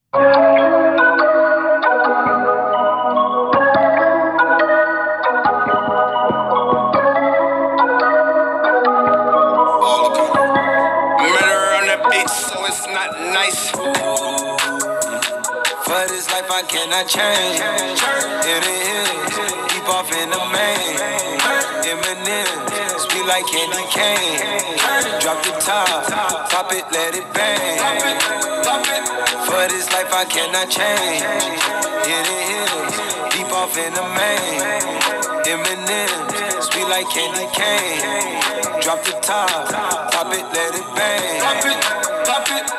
Murder on the beat, so it's not nice. For this life I cannot change. It is deep off in the main. Eminem, speak like candy cane. Drop the top it, let it bang. For this life I cannot change. It is deep off in the main. Eminem, speak like candy cane. Drop the top it, let it bang. Pop it.